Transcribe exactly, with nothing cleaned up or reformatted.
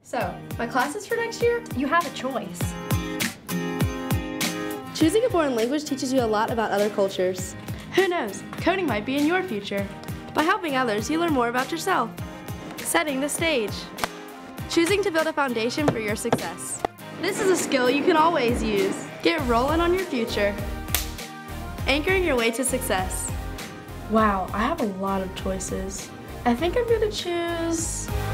So, my classes for next year? You have a choice. Choosing a foreign language teaches you a lot about other cultures. Who knows? Coding might be in your future. By helping others, you learn more about yourself. Setting the stage. Choosing to build a foundation for your success. This is a skill you can always use. Get rolling on your future. Anchoring your way to success. Wow, I have a lot of choices. I think I'm gonna choose